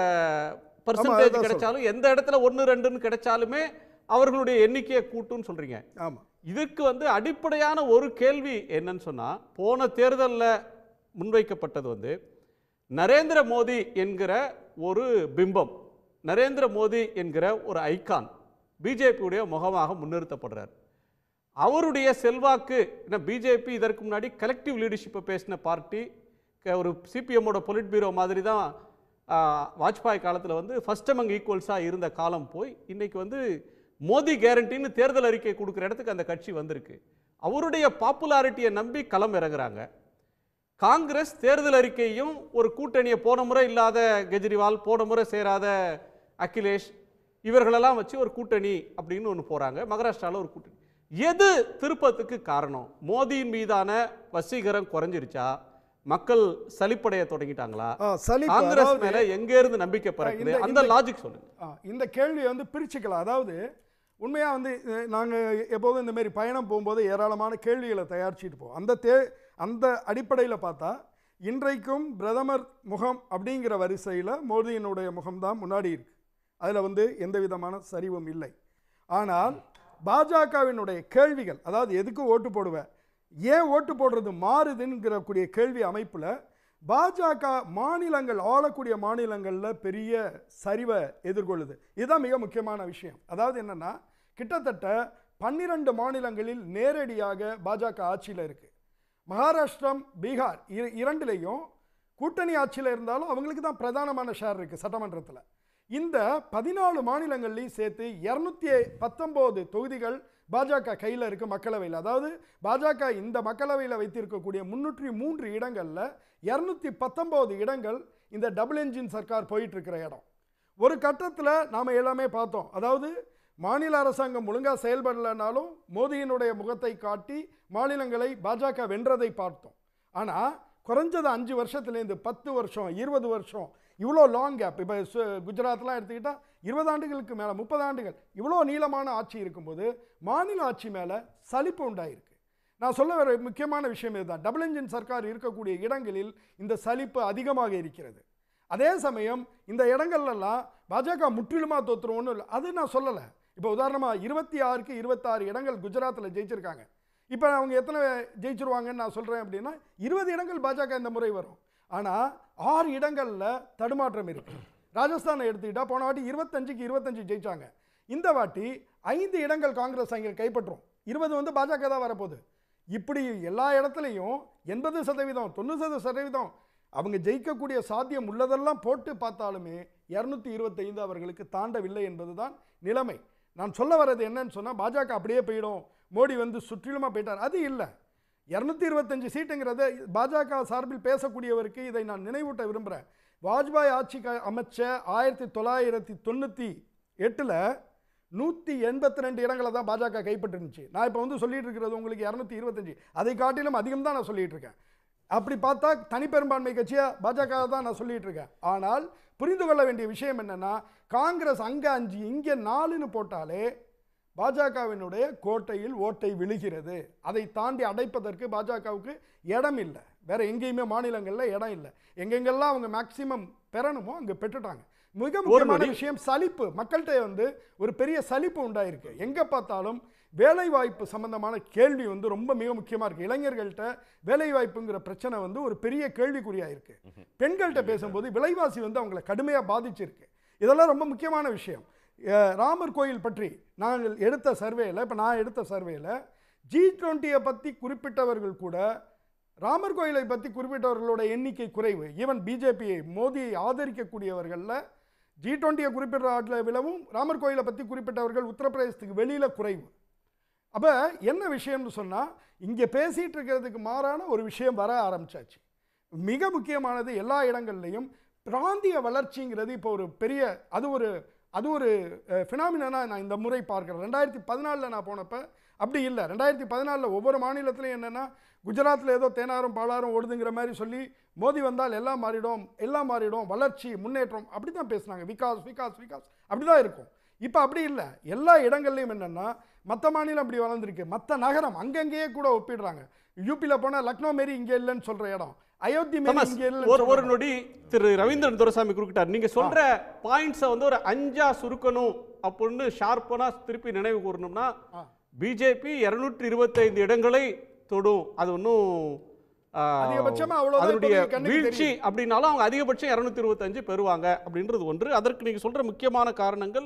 பர்சன்டேஜ் கிடைச்சாலும், எந்த இடத்துல ஒன்று ரெண்டுன்னு கிடைச்சாலுமே அவர்களுடைய எண்ணிக்கையை கூட்டுன்னு சொல்றீங்க. ஆமா, இதுக்கு வந்து அடிப்படையான ஒரு கேள்வி என்னன்னு சொன்னா, போன தேர்தலில் முன்வைக்கப்பட்டது வந்து நரேந்திர மோடி என்கிற ஒரு பிம்பம், நரேந்திர மோடி என்கிற ஒரு ஐகான் பிஜேபியுடைய முகமாக முன்னிறுத்தப்படுறார். அவருடைய செல்வாக்கு, பிஜேபி இதற்கு முன்னாடி கலெக்டிவ் லீடர்ஷிப்பை பேசின பார்ட்டி, ஒரு சிபிஎம்மோட பொலிட் பீரோ மாதிரி தான் வாஜ்பாய் காலத்தில் வந்து ஃபர்ஸ்ட் அமங் ஈக்குவல்ஸாக இருந்த காலம் போய் இன்னைக்கு வந்து மோடி கேரண்டின்னு தேர்தல் அறிக்கை கொடுக்குற இடத்துக்கு அந்த கட்சி வந்திருக்கு. அவருடைய பாப்புலாரிட்டியை நம்பி களம் இறங்குறாங்க. காங்கிரஸ் தேர்தல் அறிக்கையும் ஒரு கூட்டணியை, போன முறை இல்லாத கெஜ்ரிவால், போன முறை சேராத அகிலேஷ், இவர்களெல்லாம் வச்சு ஒரு கூட்டணி அப்படின்னு ஒன்று போகிறாங்க. மகாராஷ்டிராவில் ஒரு கூட்டணி. எது திருப்பத்துக்கு காரணம்? மோடியின் மீதான வசீகரம் குறைஞ்சிருச்சா, மக்கள் சலிப்படைய தொடங்கிட்டாங்களா, காங்கிரஸ் மேல எங்க இருந்து நம்பிக்கை பிறக்குது? அந்த லாஜிக் சொல்லுங்க. இந்த கேள்வி வந்து பிரிச்சுக்கலாம். அதாவது உண்மையா வந்து நாங்க எப்போதும் இந்த மாதிரி பயணம் போகும்போது ஏராளமான கேள்விகளை தயாரிச்சுட்டு போவோம். அந்த தே அந்த அடிப்படையில் பார்த்தா இன்றைக்கும் பிரதமர் முகம் அப்படிங்கிற வரிசையில் மோடியினுடைய முகம்தான் முன்னாடி இருக்கு. அதில் வந்து எந்த விதமான சரிவும் இல்லை. ஆனால் பாஜகவினுடைய கேள்விகள், அதாவது எதுக்கு ஓட்டு போடுவேன், ஏன் ஓட்டு போடுறது மாறுதுங்கிற கூடிய கேள்வி அமைப்பில் பாஜக மாநிலங்கள், ஆளக்கூடிய மாநிலங்களில் பெரிய சரிவை எதிர்கொள்ளுது. இதுதான் மிக முக்கியமான விஷயம். அதாவது என்னன்னா, கிட்டத்தட்ட பன்னிரண்டு மாநிலங்களில் நேரடியாக பாஜக ஆட்சியில் இருக்கு. மகாராஷ்டிரம், பீகார் இரண்டுலேயும் கூட்டணி ஆட்சியில் இருந்தாலும் அவங்களுக்கு தான் பிரதானமான ஷேர் இருக்கு சட்டமன்றத்தில். இந்த பதினாலு மாநிலங்கள்லையும் சேர்த்து இருநூத்தி பத்தொன்பது தொகுதிகள் பாஜக கையில் இருக்கு மக்களவையில். அதாவது பாஜக இந்த மக்களவையில் வைத்திருக்கக்கூடிய முன்னூற்றி மூன்று இடங்களில் இருநூத்தி பத்தொன்பது இடங்கள் இந்த டபுள் என்ஜின் சர்க்கார் போயிட்டு இருக்கிற இடம். ஒரு கட்டத்தில் நாம் எல்லாமே பார்த்தோம். அதாவது மாநில அரசாங்கம் ஒழுங்காக செயல்படலைனாலும் மோடியினுடைய முகத்தை காட்டி மாநிலங்களை பாஜக வென்றதை பார்த்தோம். ஆனால் குறைஞ்சது அஞ்சு வருஷத்துலேருந்து பத்து வருஷம், இருபது வருஷம், இவ்வளோ லாங் கேப். இப்போ குஜராத்லாம் எடுத்துக்கிட்டால் இருபது ஆண்டுகளுக்கு மேலே, முப்பது ஆண்டுகள், இவ்வளோ நீளமான ஆட்சி இருக்கும்போது மாநில ஆட்சி மேலே சலிப்பு உண்டாயிருக்கு. நான் சொல்ல வர முக்கியமான விஷயம் இதுதான். டபுள் என்ஜின் சர்க்கார் இருக்கக்கூடிய இடங்களில் இந்த சலிப்பு அதிகமாக இருக்கிறது. அதே சமயம் இந்த இடங்கள்லாம் பாஜக முற்றிலுமாக தோற்றுருவோன்னு இல்லை, அது நான் சொல்லலை. இப்போ உதாரணமாக இருபத்தி ஆறுக்கு இருபத்தாறு இடங்கள் குஜராத்தில் ஜெயிச்சிருக்காங்க. இப்போ அவங்க எத்தனை ஜெயிச்சிருவாங்கன்னு நான் சொல்கிறேன் அப்படின்னா, இருபது இடங்கள் பாஜக இந்த முறை வரும். ஆனால் ஆறு இடங்களில் தடுமாற்றம் இருக்கு. ராஜஸ்தானை எடுத்துக்கிட்டால் போன வாட்டி இருபத்தஞ்சுக்கு இருபத்தஞ்சு ஜெயிச்சாங்க. இந்த வாட்டி ஐந்து இடங்கள் காங்கிரஸ் அங்கே கைப்பற்றும், இருபது வந்து பாஜக தான் வரப்போகுது. இப்படி எல்லா இடத்துலையும் எண்பது சதவீதம் தொண்ணூறு சதவீதம் அவங்க ஜெயிக்கக்கூடிய சாத்தியம் உள்ளதெல்லாம் போட்டு பார்த்தாலுமே இருநூத்தி இருபத்தைந்து அவர்களுக்கு தாண்டவில்லை என்பதுதான் நிலைமை. நான் சொல்ல வர்றது என்னன்னு சொன்னால், பாஜக அப்படியே போயிடும், மோடி வந்து சுற்றிலுமா போயிட்டார், அது இல்லை. இருநூத்தி இருபத்தஞ்சு சீட்டுங்கிறத பாஜக சார்பில் பேசக்கூடியவருக்கு இதை நான் நினைவூட்ட விரும்புகிறேன். வாஜ்பாய் ஆட்சி அமைச்ச ஆயிரத்தி தொள்ளாயிரத்தி தொண்ணூற்றி எட்டில் நூற்றி எண்பத்தி ரெண்டு இடங்களை தான் பாஜக கைப்பற்றிருந்துச்சு. நான் இப்போ வந்து சொல்லிட்டு இருக்கிறது உங்களுக்கு இரநூத்தி இருபத்தஞ்சு, அதை காட்டிலும் அதிகம் தான் நான் சொல்லிட்டு இருக்கேன். அப்படி பார்த்தா தனிப்பெரும்பான்மை கட்சியாக பாஜக தான் நான் சொல்லிட்டு இருக்கேன். ஆனால் புரிந்து கொள்ள வேண்டிய விஷயம் என்னன்னா, காங்கிரஸ் அங்கே அஞ்சு இங்கே நாலுன்னு போட்டாலே பாஜகவினுடைய கோட்டையில் ஓட்டை விழுகிறது. அதை தாண்டி அடைப்பதற்கு பாஜகவுக்கு இடம் இல்லை. வேற எங்கேயுமே மாநிலங்களில் இடம் இல்லை. எங்கெங்கெல்லாம் அவங்க மேக்சிமம் பெறணுமோ அங்கே பெற்றுட்டாங்க. மிக முக்கியமான விஷயம் சலிப்பு. மக்கள்கிட்ட வந்து ஒரு பெரிய சலிப்பு உண்டாயிருக்கு. எங்கே பார்த்தாலும் வேலை வாய்ப்பு சம்பந்தமான கேள்வி வந்து ரொம்ப மிக முக்கியமாக இருக்குது. இளைஞர்கள்ட்ட வேலை வாய்ப்புங்கிற பிரச்சனை வந்து ஒரு பெரிய கேள்விக்குறியாக இருக்குது. பெண்கள்கிட்ட பேசும்போது விலைவாசி வந்து அவங்களை கடுமையாக பாதிச்சிருக்கு. இதெல்லாம் ரொம்ப முக்கியமான விஷயம். ராமர் கோயில் பற்றி நாங்கள் எடுத்த சர்வேயில், இப்போ நான் எடுத்த சர்வேயில் ஜி டுவெண்ட்டியை பற்றி குறிப்பிட்டவர்கள் கூட ராமர் கோயிலை பற்றி குறிப்பிட்டவர்களோட எண்ணிக்கை குறைவு. ஈவன் பிஜேபியை மோடியை ஆதரிக்கக்கூடியவர்களில் ஜி டுவெண்ட்டியை குறிப்பிட்ட விடவும் ராமர் கோயிலை பற்றி குறிப்பிட்டவர்கள் உத்தரப்பிரதேசத்துக்கு வெளியில் குறைவு. அப்போ என்ன விஷயம்னு சொன்னால், இங்கே பேசிகிட்டு இருக்கிறதுக்கு மாறான ஒரு விஷயம் வர ஆரம்பிச்சாச்சு. மிக முக்கியமானது, எல்லா இடங்கள்லையும் பிராந்திய வளர்ச்சிங்கிறது இப்போ ஒரு பெரிய அது ஒரு அது ஒரு ஃபினாமினாக நான் இந்த முறை பார்க்குறேன். ரெண்டாயிரத்தி பதினாலில் நான் போனப்போ அப்படி இல்லை. ரெண்டாயிரத்தி பதினாலில் ஒவ்வொரு மாநிலத்திலையும் என்னென்னா, குஜராத்தில் ஏதோ தேனாரும் பாலாரும் ஓடுதுங்கிற மாதிரி சொல்லி மோடி வந்தால் எல்லாம் மாறிடும் எல்லாம் மாறிடும் வளர்ச்சி முன்னேற்றம் அப்படி தான் பேசுனாங்க. விகாஸ் விகாஸ் விகாஸ் அப்படி தான் இருக்கும். இப்போ அப்படி இல்லை. எல்லா இடங்கள்லையும் என்னென்னா, மற்ற மாநிலம் அப்படி வளர்ந்துருக்கு, மற்ற நகரம் அங்கங்கேயே கூட ஒப்பிடுறாங்க. யூபியில் போனால் லக்னோ மாரி இங்கே இல்லைன்னு சொல்கிற இடம், அயோத்தி மாரி இங்கே இல்லை. ஒரு ஒரு நொடி திரு ரவீந்திரன் துரைசாமி குறுக்கிட்டார். நீங்கள் சொல்கிற பாயிண்ட்ஸை வந்து ஒரு அஞ்சா சுருக்கணும் அப்படின்னு ஷார்ப்பனாக திருப்பி நினைவு கூறணும்னா, பிஜேபி இருநூற்றி இருபத்தைந்து இடங்களை தொடும். அது ஒன்றும் அதனுடைய வீழ்ச்சி அப்படின்னாலும் அவங்க அதிகபட்சம் இருநூத்தி இருபத்தஞ்சு பெறுவாங்க அப்படின்றது ஒன்று. அதற்கு நீங்க சொல்ற முக்கியமான காரணங்கள்,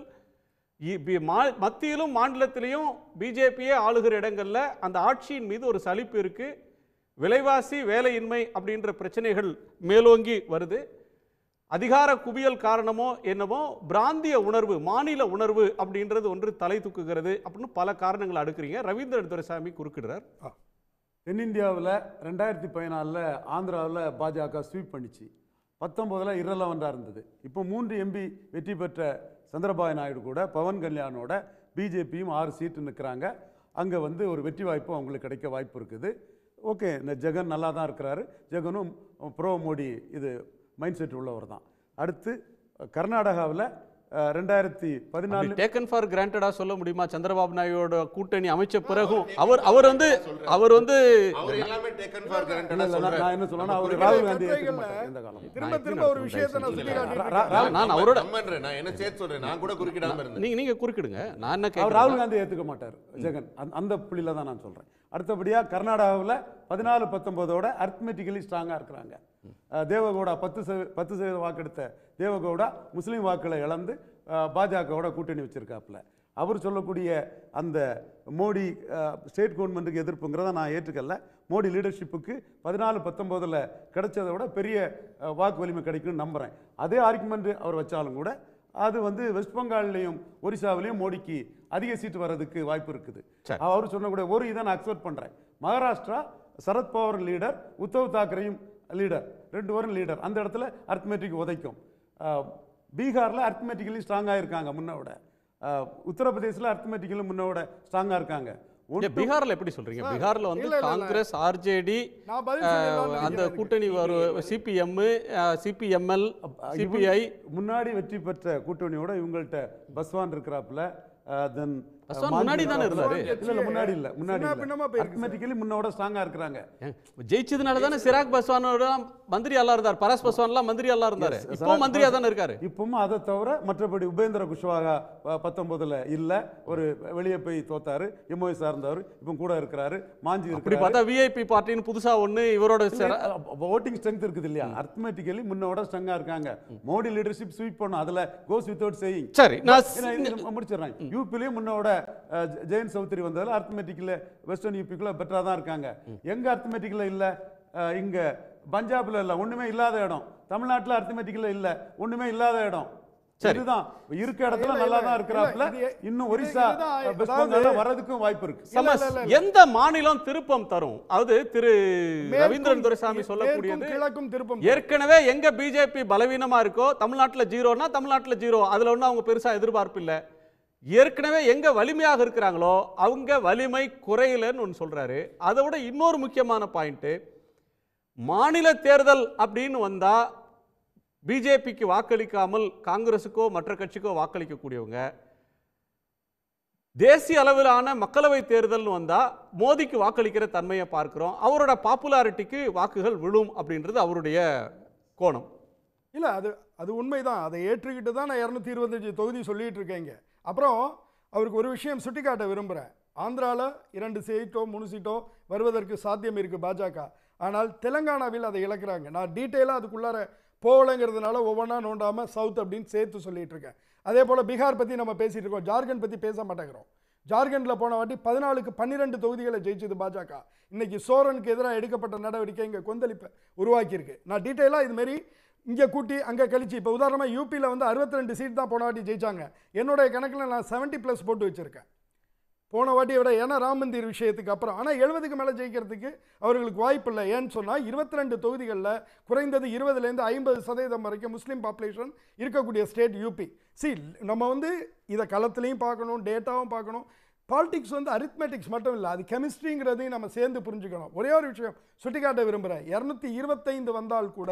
மத்தியிலும் மாநிலத்திலையும் பிஜேபியே ஆளுகிற இடங்கள்ல அந்த ஆட்சியின் மீது ஒரு சலிப்பு இருக்கு. விலைவாசி வேலையின்மை அப்படின்ற பிரச்சனைகள் மேலோங்கி வருது. அதிகார குவியல் காரணமோ என்னமோ பிராந்திய உணர்வு, மாநில உணர்வு அப்படின்றது ஒன்று தலை தூக்குகிறது அப்படின்னு பல காரணங்கள் அடுக்குறீங்க. ரவீந்திரன் துரைசாமி குறுக்கிடுறார். தென்னிந்தியாவில் ரெண்டாயிரத்தி பதினாலில் ஆந்திராவில் பாஜக ஸ்வீப் பண்ணிச்சு. பத்தொம்போதில் இரலவெண்டாக இருந்தது. இப்போ மூன்று எம்பி வெற்றி பெற்ற சந்திரபாபு நாயுடு கூட பவன் கல்யாணோட பிஜேபியும் ஆறு சீட்டு நிற்கிறாங்க. அங்கே வந்து ஒரு வெற்றி வாய்ப்பு அவங்களுக்கு கிடைக்க வாய்ப்பு இருக்குது. ஓகே, இந்த ஜெகன் நல்லா தான் இருக்கிறாரு. ஜெகனும் ப்ரோ மோடி இது மைண்ட் செட் உள்ளவர் தான். அடுத்து கர்நாடகாவில் ரெண்டாயிரத்தி பதினாலு டேக்கன் ஃபார் கிராண்டடா சொல்ல முடியுமா? சந்திரபாபு நாயுடு கூட்டணி அமைச்ச பிறகும் அவர் அவர் வந்து அவர் வந்து எல்லாமே டேக்கன் ஃபார் கிராண்டடா நான் சொல்றேன். என்ன சொல்லணும், அவர் ராகுல் காந்தி இந்த காலம் திரும்ப திரும்ப ஒரு விஷயத்தை நான் சொல்லி காட்டுறேன். நான் அவரோட நான் என்ன சேர்த்து சொல்றேன், நான் கூட குறுக்கிடாம இருந்தேன். நீங்க நீங்க குறுக்கிடுங்க. நான் என்ன அவர் கேக்குறேன், ராகுல் காந்தி ஏற்றுக்க மாட்டார் ஜெகன். அந்த புள்ளியில தான் நான் சொல்றேன். அடுத்தபடியாக கர்நாடகாவில் பதினாலு பத்தொன்பதோட அர்த்மெட்டிக்கலி ஸ்ட்ராங்காக இருக்கிறாங்க. தேவகவுடா பத்து சதவீத பத்து சதவீத வாக்கெடுத்த தேவகவுடா முஸ்லீம் வாக்களை இழந்து பாஜகவோட கூட்டணி வச்சிருக்காப்புல. அவர் சொல்லக்கூடிய அந்த மோடி ஸ்டேட் கவர்மெண்ட்டுக்கு எதிர்ப்புங்கிறத நான் ஏற்றுக்கல. மோடி லீடர்ஷிப்புக்கு பதினாலு பத்தொம்போதில் கிடைச்சதை விட பெரிய வாக்கு வலிமை கிடைக்கும்னு நம்புகிறேன். அதே ஆர்குமெண்ட் அவர் வச்சாலும் கூட அது வந்து வெஸ்ட் பெங்கால்லையும் ஒரிசாவிலையும் மோடிக்கு அதிக சீட்டு வர்றதுக்கு வாய்ப்பு இருக்குது. அவர் சொன்னக்கூடிய ஒரு இதை நான் அக்செப்ட் பண்ணுறேன். மகாராஷ்டிரா சரத்பவார் லீடர், உத்தவ் தாக்கரேயும் லீடர், ரெண்டு பேரும் லீடர். அந்த இடத்துல அர்த்மெட்டிக் உதைக்கும். பீகாரில் அர்த்மெட்டிக்கலி ஸ்ட்ராங்காக இருக்காங்க முன்னோட. உத்தரப்பிரதேசில் அர்த்மெட்டிக்கலி முன்னோட ஸ்ட்ராங்காக இருக்காங்க. பீகார்ல எப்படி சொல்றீங்க? பீகார்ல வந்து காங்கிரஸ், ஆர்ஜேடி அந்த கூட்டணி வரும், சிபிஎம், சிபிஎம்எல், சிபிஐ முன்னாடி வெற்றி பெற்ற கூட்டணியோட இவங்கள்ட்ட பஸ்வான் இருக்கிறாப்புல. தென் முன்னாடி தானே இருந்தாரு. இல்ல முன்னாடி இல்ல முன்னாடி ஆட்டோமேட்டிக்கலி முன்னோட ஸ்ட்ராங்கா இருக்காங்க. ஜெயிச்சதுனால தானே சிராக் பஸ்வானோட மந்திரி எல்லாம் இருந்தார். பரஸ் பஸ்வான்லாம் மந்திரி எல்லாம் இருந்தாரு. இப்போ மந்திரியா தானே இருக்காரு. இப்பவும் அதை தவிர மற்றபடி உபேந்திர குஷ்வாகா பத்தொன்பதுல இல்ல, ஒரு வெளியே போய் தோத்தாரு. எம்ஓஎஸ் இருந்தவர் இப்போ கூட இருக்கிறாரு. மாஞ்சி இப்படி பார்த்தா விஐபி பார்ட்டின்னு புதுசா ஒண்ணு இவரோட ஓட்டிங் ஸ்ட்ரென்த் இருக்குது இல்லையா? அர்த்தமேட்டிக்கலி முன்னோட ஸ்ட்ராங்கா இருக்காங்க. மோடி லீடர்ஷிப் ஸ்வீப் பண்ணும். அதுல கோஸ் வித்வுட் சேயிங். சரி, நான் முடிச்சிடுறேன். யூபிலையும் முன்னோட ஜெயன் சௌத்ரி வந்ததில் அர்த்தமெட்டிக்கில் வெஸ்டர்ன் யூபிக்குள்ள பெட்டரா தான் இருக்காங்க. எங்க அர்த்தமெட்டிக்கில் இல்ல, இங்க பஞ்சாப்ல இல்ல, ஒண்ணுமே இல்லாத இடம். தமிழ்நாட்டில் அர்த்தமெட்டிக்கில் இல்ல, ஒண்ணுமே இல்லாத இடம். இதுதான் இருக்க இடத்துல நல்லா தான் இருக்கிறாப்ல. இன்னும் ஒரிசா வரதுக்கும் வாய்ப்பு இருக்கு. எந்த மாநிலம் திருப்பம் தரும்? அது திரு ரவீந்திரன் துரைசாமி சொல்லக்கூடியது ஏற்கனவே எங்க பிஜேபி பலவீனமா இருக்கோ, தமிழ்நாட்டில் ஜீரோனா தமிழ்நாட்டில் ஜீரோ, அதுல ஒன்றும் அவங்க பெருசா எதிர்பார்ப்பு இல்லை. ஏற்கனவே எங்க வலிமையாக இருக்கிறாங்களோ அவங்க வலிமை குறையலன்னு ஒன்று சொல்றாரு. அதை விட இன்னொரு முக்கியமான பாயிண்ட், மாநில தேர்தல் அப்படின்னு வந்தா பிஜேபிக்கு வாக்களிக்காமல் காங்கிரஸுக்கோ மற்ற கட்சிக்கோ வாக்களிக்கக்கூடியவங்க தேசிய அளவிலான மக்களவை தேர்தல் வந்தா மோடிக்கு வாக்களிக்கிற தன்மையை பார்க்கிறோம். அவரோட பாப்புலாரிட்டிக்கு வாக்குகள் விழும் அப்படின்றது அவருடைய கோணம். இல்லை, அது அது உண்மைதான். அதை ஏற்றுக்கிட்டு தான் நான் இரநூத்தி இருபத்தஞ்சு தொகுதி சொல்லிட்டு இருக்கேங்க. அப்புறம் அவருக்கு ஒரு விஷயம் சுட்டிக்காட்ட விரும்புகிறேன். ஆந்திராவில் இரண்டு சீட்டோ மூணு சீட்டோ வருவதற்கு சாத்தியம் இருக்குது பாஜக. ஆனால் தெலுங்கானாவில் அதை இழக்கிறாங்க. நான் டீட்டெயிலாக அதுக்குள்ளார போகலைங்கிறதுனால ஒவ்வொன்றா நோண்டாமல் சவுத் அப்படின்னு சேர்த்து சொல்லிட்டு இருக்கேன். அதே போல் பீகார் பற்றி நம்ம பேசிகிட்டு இருக்கோம், ஜார்க்கண்ட் பற்றி பேச மாட்டேங்கிறோம். ஜார்க்கண்டில் போன வாட்டி பதினாலுக்கு பன்னிரெண்டு தொகுதிகளை ஜெயிச்சது பாஜக. இன்னைக்கு சோரனுக்கு எதிராக எடுக்கப்பட்ட நடவடிக்கை இங்கே கொந்தளிப்பை உருவாக்கியிருக்கு. நான் டீட்டெயிலாக இதுமாரி இங்கே கூட்டி அங்கே கழிச்சு, இப்போ உதாரணமாக யூபியில் வந்து அறுபத்தி ரெண்டு சீட் தான் போன வாட்டி ஜெயிச்சாங்க. என்னுடைய கணக்கில் நான் செவன்ட்டி ப்ளஸ் போட்டு வச்சுருக்கேன் போன வாட்டியை விட, ஏன்னா ராம் மந்திர் விஷயத்துக்கு அப்புறம். ஆனால் எழுபதுக்கு மேலே ஜெயிக்கிறதுக்கு அவர்களுக்கு வாய்ப்பு இல்லை. ஏன்னு சொன்னால் இருபத்தி ரெண்டு தொகுதிகளில் குறைந்தது இருபதுலேருந்து ஐம்பது சதவீதம் வரைக்கும் முஸ்லீம் பாப்புலேஷன் இருக்கக்கூடிய ஸ்டேட் யூபி. சி நம்ம வந்து இதை களத்துலையும் பார்க்கணும், டேட்டாவும் பார்க்கணும். பாலிடிக்ஸ் வந்து அரித்மெட்டிக்ஸ் மட்டும் இல்லை, அது கெமிஸ்ட்ரிங்கிறதையும் நம்ம சேர்ந்து புரிஞ்சுக்கணும். ஒரே ஒரு விஷயம் சுட்டிக்காட்ட விரும்புகிறேன், இரநூத்தி இருபத்தைந்து வந்தால் கூட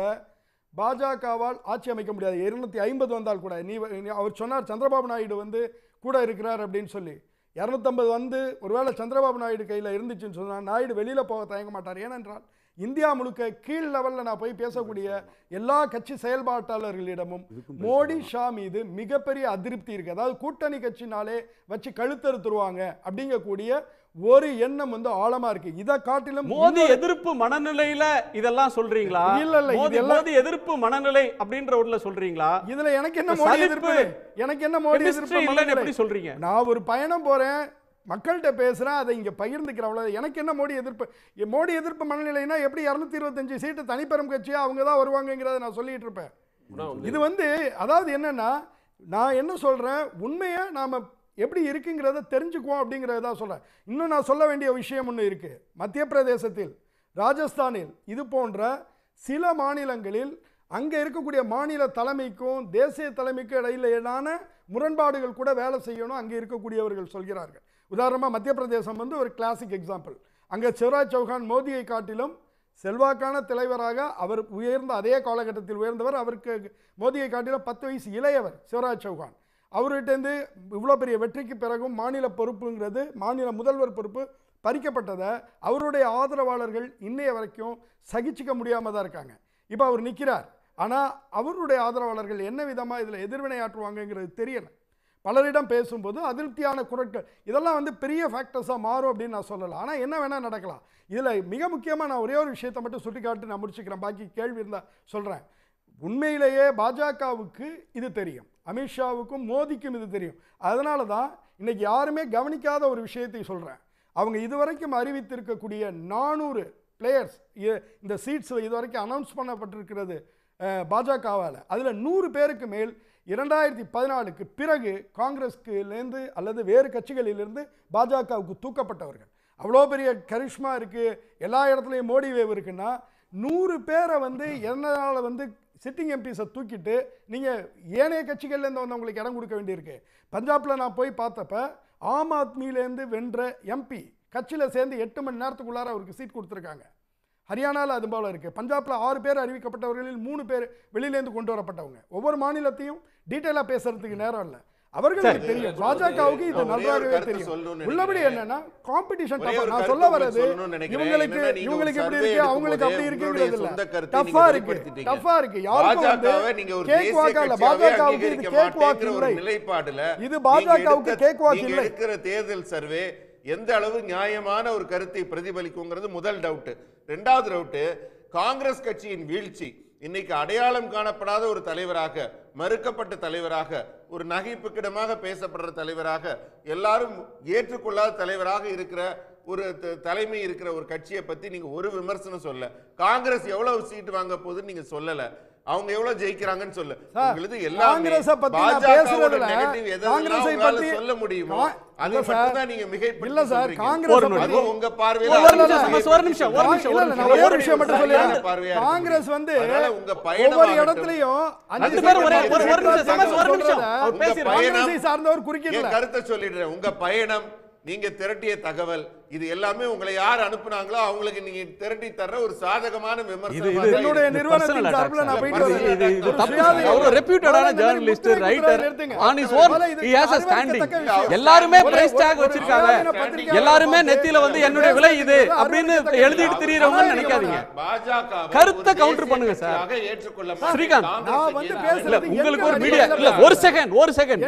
பாஜகவால் ஆட்சி அமைக்க முடியாது. இருநூத்தி ஐம்பது வந்தால் கூட நீ அவர் சொன்னார் சந்திரபாபு நாயுடு வந்து கூட இருக்கிறார் அப்படின்னு சொல்லி. இரநூத்தம்பது வந்து ஒருவேளை சந்திரபாபு நாயுடு கையில் இருந்துச்சுன்னு சொன்னால் நாயுடு வெளியில் போக தயங்க மாட்டார். ஏனென்றால் இந்தியா முழுக்க கீழ் லெவலில் நான் போய் பேசக்கூடிய எல்லா கட்சி செயல்பாட்டாளர்களிடமும் மோடி ஷா மீது மிகப்பெரிய அதிருப்தி இருக்குது. அதாவது கூட்டணி கட்சினாலே வச்சு கழுத்தறுத்துருவாங்க அப்படிங்கக்கூடிய ஒரு எண்ணம் வந்து ஆழமா இருக்கு. இதை காட்டிலும் மோடி எதிர்ப்பு மனநிலையில இதெல்லாம் சொல்றீங்களா? இல்ல இல்ல மோடி மோடி எதிர்ப்பு மனநிலை அப்படின்ற ஒருல சொல்றீங்களா? இதுல எனக்கு என்ன மோடி எதிர்ப்பு, எனக்கு என்ன மோடி எதிர்ப்பு இல்லன்னு எப்படி சொல்றீங்க? நான் ஒரு பயணம் போறேன், மக்கள்கிட்ட பேசுறேன், அதை இங்க பகிர்ந்துக்கிறேன், அவ்வளவு. எனக்கு என்ன மோடி எதிர்ப்பு? மோடி எதிர்ப்பு மனநிலைனா எப்படி இருநூத்தி இருபத்தஞ்சு சீட்டு தனிப்பெரும் கட்சியா அவங்க தான் வருவாங்கிறத நான் சொல்லிட்டு இருப்பேன். இது வந்து அதாவது என்னன்னா, நான் என்ன சொல்றேன், உண்மையை நாம எப்படி இருக்குங்கிறத தெரிஞ்சுக்குவோம் அப்படிங்கிறத சொல்கிறேன். இன்னும் நான் சொல்ல வேண்டிய விஷயம் ஒன்று இருக்குது. மத்திய பிரதேசத்தில், ராஜஸ்தானில், இது போன்ற சில மாநிலங்களில் அங்கே இருக்கக்கூடிய மாநில தலைமைக்கும் தேசிய தலைமைக்கும் இடையிலான முரண்பாடுகள் கூட வேலை செய்யணும் அங்கே இருக்கக்கூடியவர்கள் சொல்கிறார்கள். உதாரணமாக மத்திய பிரதேசம் வந்து ஒரு கிளாசிக் எக்ஸாம்பிள். அங்கே சிவராஜ் சௌஹான் மோடியை காட்டிலும் செல்வாக்கான தலைவராக அவர் உயர்ந்த அதே காலகட்டத்தில் உயர்ந்தவர். அவருக்கு மோடியை காட்டிலும் பத்து வயசு இளையவர் சிவராஜ் சௌஹான். அவர்கிட்டேருந்து இவ்வளோ பெரிய வெற்றிக்கு பிறகும் மாநில பொறுப்புங்கிறது, மாநில முதல்வர் பொறுப்பு பறிக்கப்பட்டதை அவருடைய ஆதரவாளர்கள் இன்னைய வரைக்கும் சகிச்சிக்க முடியாமல் தான் இருக்காங்க. இப்போ அவர் நிற்கிறார், ஆனால் அவருடைய ஆதரவாளர்கள் என்ன விதமாக இதில் எதிர்வினையாற்றுவாங்கங்கிறது தெரியலை. பலரிடம் பேசும்போது அதிருப்தியான குரட்கள், இதெல்லாம் வந்து பெரிய ஃபேக்டர்ஸாக மாறும் அப்படின்னு நான் சொல்லலை. ஆனால் என்ன வேணால் நடக்கலாம். இதில் மிக முக்கியமாக நான் ஒரே ஒரு விஷயத்தை மட்டும் சுட்டிக்காட்டு நான் முடிச்சுக்கிறேன், பாக்கி கேள்வி இருந்தால் சொல்கிறேன். உண்மையிலேயே பாஜகவுக்கு இது தெரியும், அமித்ஷாவுக்கும் மோடிக்கும் இது தெரியும். அதனால தான் இன்னைக்கு யாருமே கவனிக்காத ஒரு விஷயத்தை சொல்கிறேன். அவங்க இதுவரைக்கும் அறிவித்திருக்கக்கூடிய நானூறு பிளேயர்ஸ் இந்த சீட்ஸ் இதுவரைக்கும் அனௌன்ஸ் பண்ணப்பட்டிருக்கிறது பாஜகவால். அதில் நூறு பேருக்கு மேல் இரண்டாயிரத்தி பதினாலுக்கு பிறகு காங்கிரஸ்லேருந்து அல்லது வேறு கட்சிகளிலிருந்து பாஜகவுக்கு தூக்கப்பட்டவர்கள். அவ்வளோ பெரிய கரிஷ்மா இருக்குது, எல்லா இடத்துலையும் மோடி வேவ் இருக்குன்னா, நூறு பேரை வந்து என்னால் வந்து சிட்டிங் எம்பிஸை தூக்கிட்டு நீங்கள் ஏனைய கட்சிகள்லேருந்து வந்து அவங்களுக்கு இடம் கொடுக்க வேண்டியிருக்கு. பஞ்சாபில் நான் போய் பார்த்தப்ப ஆம் ஆத்மியிலேருந்து வென்ற எம்பி கட்சியில் சேர்ந்து எட்டு மணி நேரத்துக்குள்ளார அவருக்கு சீட் கொடுத்துருக்காங்க. ஹரியானாவில் அது போல் இருக்குது. பஞ்சாபில் ஆறு பேர் அறிவிக்கப்பட்டவர்களில் மூணு பேர் வெளியிலேருந்து கொண்டு வரப்பட்டவங்க. ஒவ்வொரு மாநிலத்தையும் டீட்டெயிலாக பேசுறதுக்கு நேரம் இல்லை. அவர்களுக்கு தெரியும், பாஜகவுக்கு இது நல்லாவே தெரியும். உள்ளபடி என்னன்னா காம்படிஷன் டஃப். நான் சொல்ல வர்றது இவங்களுக்கு இவங்களுக்கு எப்படி இருக்கு அவங்களுக்கு அப்படி இருக்குங்கிறது இல்ல, டஃப்பா இருக்கு டஃப்பா இருக்கு. யாருக்கும் வந்து கேக் வாக் இல்ல, பாஜகவுக்கு இது கேக் வாக் இல்லை. நிலைப்பாடுல இது பாஜகவுக்கு கேக் வாக் இல்லை. இருக்கிற தேர்தல் சர்வே எந்த அளவு நியாயமான ஒரு கருத்தை பிரதிபலிக்குங்கிறது முதல் டவுட். இரண்டாவது டவுட், காங்கிரஸ் கட்சியின் வீழ்ச்சி இன்னைக்கு அடையாளம் காணப்படாத ஒரு தலைவராக, மறுக்கப்பட்ட தலைவராக, ஒரு நகைப்புக்கிடமாக பேசப்படுற தலைவராக, எல்லாரும் ஏற்றுக்கொள்ளாத தலைவராக இருக்கிற ஒரு தலைமை இருக்கிற ஒரு கட்சியை பத்தி நீங்க ஒரு விமர்சனம் சொல்ல. காங்கிரஸ் எவ்வளவு சீட் வாங்க போகுதுன்னு நீங்க சொல்லல, அவங்க எவ்வளவு ஜெயிக்கிறாங்கன்னு சொல்ல. உங்களுக்கு எல்லாமே பாஜகவோட நெகட்டிவ் எதெல்லாம் சொல்ல முடியுமோ அதை மட்டும் தான் நீங்க மிகைப்படுத்தி சொல்றீங்க. உங்க பார்வையில ஒரு நிமிஷம் ஒரு நிமிஷம் ஒரு நிமிஷம் மட்டும் சொல்லுங்க. காங்கிரஸ் வந்து உங்க பயணம் ஒவ்வொரு இடத்துலயும் அஞ்சு பேர் ஒரு ஒரு நிமிஷம் ஒரு நிமிஷம் அவர் பேசுறாரு, சார்ந்தவர் குறுக்கிடல. கருத்தை சொல்லிடுறேன். உங்க பயணம், நீங்க திரட்டிய தகவல், இது எல்லாமே உங்களை யார் அனுப்புனாங்களோ அவங்களுக்கு நீங்க திரட்டி தர்ற ஒரு சாதகமான விமர்சனம். என்னுடைய நிறுவனத்தின் சார்பில் நான் போயிட்டு வரேன். இது தப்பு. ஒரு ரெப்யூட்டடான journalist, writer, on his own he has a standing. எல்லாரும் பிரைஸ் டாக் வச்சிருக்காங்க, எல்லாரும் நெத்தியில வந்து என்னுடைய விலை இது அப்படினு எழுதிட்டு திரியறவங்க நினைக்காதீங்க. பாஜக கருத்தை கவுண்டர் பண்ணுங்க சார். ஏற்றுக்கொள்ள ஸ்ரீகாந்த், நான் வந்து பேசுறது உங்களுக்கு ஒரு மீடியா இல்ல, ஒரு செகண்ட் ஒரு செகண்ட்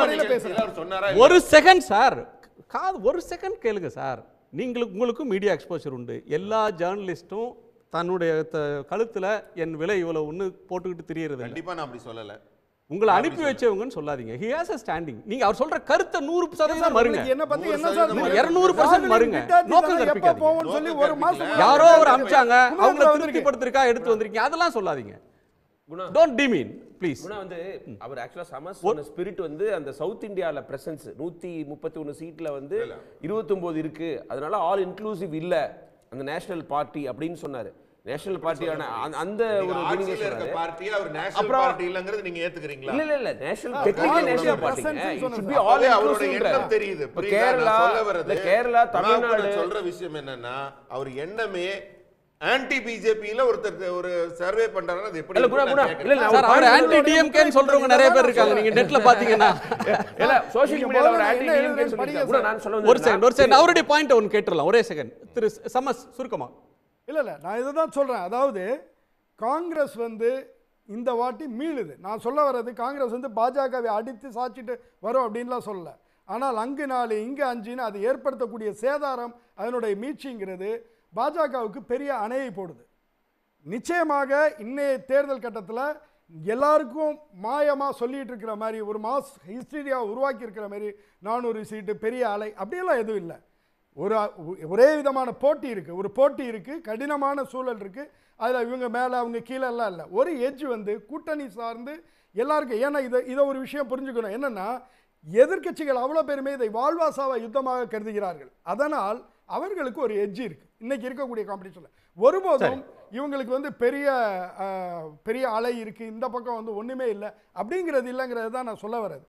உங்களுக்கு ஒரு செகண்ட் சார், காது ஒரு செகண்ட் கேளுங்க சார். நீங்களுக்கு உங்களுக்கும் மீடியா எக்ஸ்போசர் உண்டு. எல்லா ஜேர்னலிஸ்ட்டும் தன்னுடைய கழுத்துல என் விலை இவ்வளவு ஒன்று போட்டுக்கிட்டு தெரியறது. கண்டிப்பா நான் அப்படி சொல்லல. உங்களை அனுப்பி வச்சவங்கன்னு சொல்லாதீங்க. he has a standing. நீங்க அவர் சொல்ற கருத்தை நூறு சதவீதம் மறுங்க. என்ன பத்தி என்ன சார் இருநூறு சதவீதம் மறுங்க. நோக்கம் கற்பிக்காதீங்க. சொல்லி ஒரு மாசம் யாரோ ஒரு அம்சாங்க அவங்கள திருப்திப்படுத்திருக்கா எடுத்து வந்திருக்கீங்க, அதெல்லாம் சொல்லாதீங்க. Don't demean, please. குணா வந்து அவர் ஆக்சுவலா சமஸ் சொன்ன ஸ்பிரிட் வந்து அந்த சவுத் இந்தியால பிரசன்ஸ் நூத்தி முப்பத்தி ஒன்னு சீட்ல வந்து இருபத்தி ஒன்பது இருக்கு, அதனால ஆல் இன்க்ளூசிவ் இல்ல அந்த நேஷனல் பார்ட்டி அப்படின்னு சொன்னாரு. நேஷனல் பார்ட்டியான அந்த ஒரு மீனிங் சொல்றாரு. பார்ட்டி அவர் நேஷனல் பார்ட்டி இல்லங்கிறது நீங்க ஏத்துக்கிறீங்களா? இல்ல இல்ல இல்ல நேஷனல் டெக்னிக்கலி நேஷனல் பார்ட்டிங்க. இட் ஷட் பீ ஆல் அவரோட எண்ணம் தெரியுது. கேரளா சொல்ல வரது கேரளா தமிழ்நாடு சொல்ற விஷயம் என்னன்னா அவர் எண்ணமே ஆன்டி பிஜேபில ஒருத்தர் ஒரு சர்வே பண்றாருன்னா அது எப்படி? இல்ல குணா குணா இல்ல இல்ல சார் அவர் ஆன்டி டிஎம்கேன்னு சொல்றவங்க நிறைய பேர் இருக்காங்க, நீங்க நெட்ல பாத்தீங்கன்னா. இல்ல சோஷியல் மீடியால ஒரு ஆன்டி டிஎம்கேன்னு சொல்றீங்க. குணா நான் சொல்ல ஒரு செகண்ட் ஒரு செகண்ட் அவருடைய பாயிண்ட் ஒன்னு கேட்றலாம். ஒரே செகண்ட் திரு சமஸ் சுருக்கமா. இல்லை இல்லை நான் இதை தான் சொல்கிறேன். அதாவது காங்கிரஸ் வந்து இந்த வாட்டி மீளுது. நான் சொல்ல வர்றது காங்கிரஸ் வந்து பாஜகவை அடித்து சாச்சிட்டு வரும் அப்படின்லாம் சொல்லலை. ஆனால் அங்கு நாலு இங்கே அஞ்சுன்னு அது ஏற்படுத்தக்கூடிய சேதாரம் அதனுடைய மீட்சிங்கிறது பாஜகவுக்கு பெரிய அணையை போடுது. நிச்சயமாக இன்னைய தேர்தல் கட்டத்தில் எல்லாருக்கும் மாயமாக சொல்லிட்டு இருக்கிற மாதிரி ஒரு மாஸ் ஹிஸ்டீரியாவை உருவாக்கி இருக்கிற மாதிரி நானூறு சீட்டு பெரிய அலை அப்படியெல்லாம் எதுவும் இல்லை. ஒரு ஒரே விதமான போட்டி இருக்குது, ஒரு போட்டி இருக்குது, கடினமான சூழல் இருக்குது. அதில் இவங்க மேலே அவங்க கீழே எல்லாம் இல்லை. ஒரு எட்ஜ் வந்து கூட்டணி சார்ந்து எல்லாருக்கும். ஏன்னா இதை இதை ஒரு விஷயம் புரிஞ்சுக்கணும் என்னென்னா எதிர்க்கட்சிகள் அவ்வளோ பேருமே இதை வாழ்வாசாவை யுத்தமாக கருதுகிறார்கள். அதனால் அவர்களுக்கு ஒரு எட்ஜ் இருக்குது இன்னைக்கு இருக்கக்கூடிய காம்படிஷனில். ஒருபோதும் இவங்களுக்கு வந்து பெரிய பெரிய அலை இருக்குது, இந்த பக்கம் வந்து ஒன்றுமே இல்லை அப்படிங்கிறது இல்லைங்கிறது தான் நான் சொல்ல வர்றது.